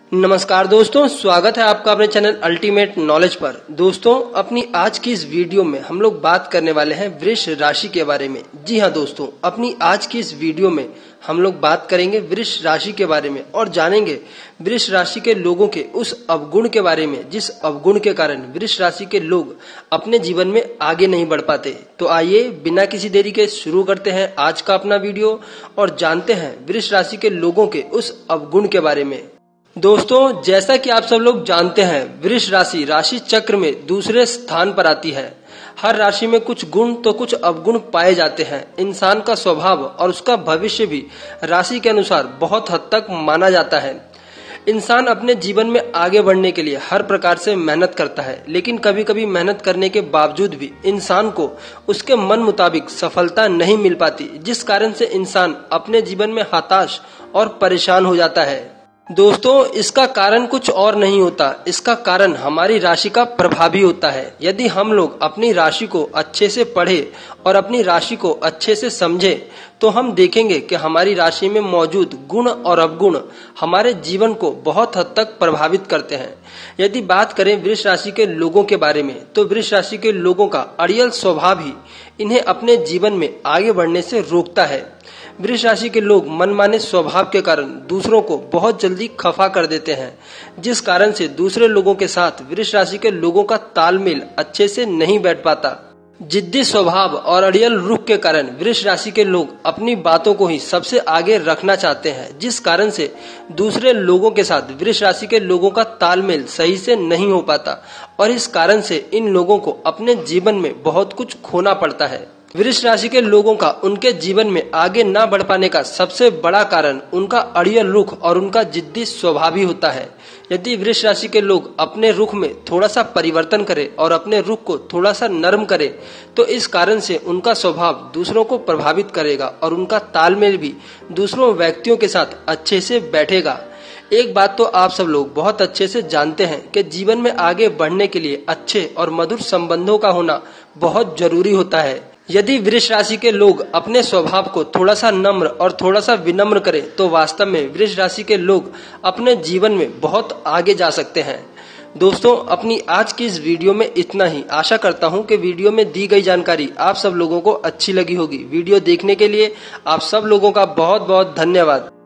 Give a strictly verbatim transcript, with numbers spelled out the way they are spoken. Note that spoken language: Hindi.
नमस्कार दोस्तों, स्वागत है आपका अपने चैनल अल्टीमेट नॉलेज पर। दोस्तों, अपनी आज की इस वीडियो में हम लोग बात करने वाले हैं वृष राशि के बारे में। जी हाँ दोस्तों, अपनी आज की इस वीडियो में हम लोग बात करेंगे वृष राशि के बारे में और जानेंगे वृष राशि के लोगों के उस अवगुण के बारे में जिस अवगुण के कारण वृष राशि के लोग अपने जीवन में आगे नहीं बढ़ पाते। तो आइए बिना किसी देरी के शुरू करते हैं आज का अपना वीडियो और जानते हैं वृष राशि के लोगों के उस अवगुण के बारे में। दोस्तों, जैसा कि आप सब लोग जानते हैं, वृष राशि राशि चक्र में दूसरे स्थान पर आती है। हर राशि में कुछ गुण तो कुछ अवगुण पाए जाते हैं। इंसान का स्वभाव और उसका भविष्य भी राशि के अनुसार बहुत हद तक माना जाता है। इंसान अपने जीवन में आगे बढ़ने के लिए हर प्रकार से मेहनत करता है, लेकिन कभी कभी मेहनत करने के बावजूद भी इंसान को उसके मन मुताबिक सफलता नहीं मिल पाती, जिस कारण से इंसान अपने जीवन में हताश और परेशान हो जाता है। दोस्तों, इसका कारण कुछ और नहीं होता, इसका कारण हमारी राशि का प्रभाव ही होता है। यदि हम लोग अपनी राशि को अच्छे से पढ़े और अपनी राशि को अच्छे से समझे तो हम देखेंगे कि हमारी राशि में मौजूद गुण और अवगुण हमारे जीवन को बहुत हद तक प्रभावित करते हैं। यदि बात करें वृष राशि के लोगों के बारे में, तो वृष राशि के लोगों का अड़ियल स्वभाव ही इन्हें अपने जीवन में आगे बढ़ने से रोकता है। वृष राशि के लोग मनमाने स्वभाव के कारण दूसरों को बहुत जल्दी खफा कर देते हैं, जिस कारण से दूसरे लोगों के साथ वृष राशि के लोगों का तालमेल अच्छे से नहीं बैठ पाता। जिद्दी स्वभाव और अड़ियल रुख के कारण वृष राशि के लोग अपनी बातों को ही सबसे आगे रखना चाहते हैं, जिस कारण से दूसरे लोगों के साथ वृष राशि के लोगों का तालमेल सही से नहीं हो पाता और इस कारण से इन लोगों को अपने जीवन में बहुत कुछ खोना पड़ता है। वृष राशि के लोगों का उनके जीवन में आगे ना बढ़ पाने का सबसे बड़ा कारण उनका अड़ियल रुख और उनका जिद्दी स्वभाव ही होता है। यदि वृष राशि के लोग अपने रुख में थोड़ा सा परिवर्तन करें और अपने रुख को थोड़ा सा नरम करें तो इस कारण से उनका स्वभाव दूसरों को प्रभावित करेगा और उनका तालमेल भी दूसरों व्यक्तियों के साथ अच्छे से बैठेगा। एक बात तो आप सब लोग बहुत अच्छे से जानते हैं कि जीवन में आगे बढ़ने के लिए अच्छे और मधुर संबंधों का होना बहुत जरूरी होता है। यदि वृष राशि के लोग अपने स्वभाव को थोड़ा सा नम्र और थोड़ा सा विनम्र करें तो वास्तव में वृष राशि के लोग अपने जीवन में बहुत आगे जा सकते हैं। दोस्तों, अपनी आज की इस वीडियो में इतना ही। आशा करता हूं कि वीडियो में दी गई जानकारी आप सब लोगों को अच्छी लगी होगी। वीडियो देखने के लिए आप सब लोगों का बहुत बहुत धन्यवाद।